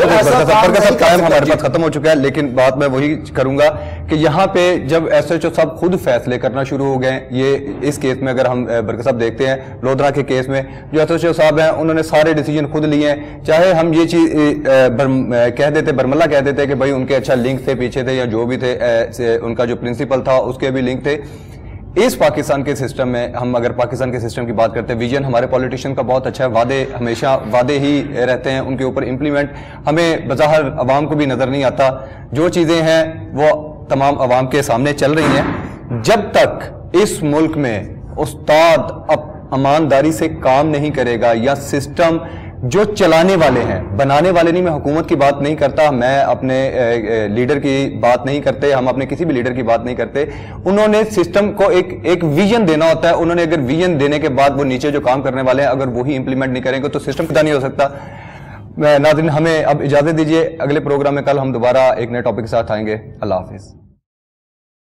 ہمارے پاس ختم ہو چکا ہے, لیکن بات میں وہی کروں گا کہ یہاں پہ جب ایس ایچ او صاحب خود فیصلے کرنا شروع ہو گئے, یہ اس کیس میں اگر ہم برکت صاحب دیکھتے ہیں لودھرا کے کیس میں جو ایس ایچ او صاحب ہیں انہوں نے سارے ڈیسیجن خود لیے ہیں. چاہے ہم یہ چیز کہہ دیتے, برملا کہہ دیتے کہ بھائی ان کے اچھا لنک تھے پیچھے تھے یا جو بھی تھے, ان کا جو پرنسپل تھا اس کے بھی لنک تھے. اس پاکستان کے سسٹم میں ہم اگر پاکستان کے سسٹم کی بات کرتے ہیں, ویژن ہمارے پولیٹیشین کا بہت اچھا ہے, وعدے ہمیشہ وعدے ہی رہتے ہیں, ان کے اوپر امپلیمنٹ ہمیں بظاہر عوام کو بھی نظر نہیں آتا. جو چیزیں ہیں وہ تمام عوام کے سامنے چل رہی ہیں. جب تک اس ملک میں استاد ایمانداری سے کام نہیں کرے گا، یا سسٹم جو چلانے والے ہیں، بنانے والے نہیں، میں حکومت کی بات نہیں کرتا، میں اپنے لیڈر کی بات نہیں کرتے، ہم اپنے کسی بھی لیڈر کی بات نہیں کرتے، انہوں نے سسٹم کو ایک ویژن دینا ہوتا ہے، انہوں نے اگر ویژن دینے کے بعد وہ نیچے جو کام کرنے والے ہیں اگر وہی امپلیمنٹ نہیں کریں گے تو سسٹم پیدا نہیں ہو سکتا۔ ناظرین ہمیں اب اجازت دیجیے، اگلے پروگرام میں کل ہم دوبارہ ایک نئے ٹاپک کے ساتھ آئیں گے۔ اللہ حافظ۔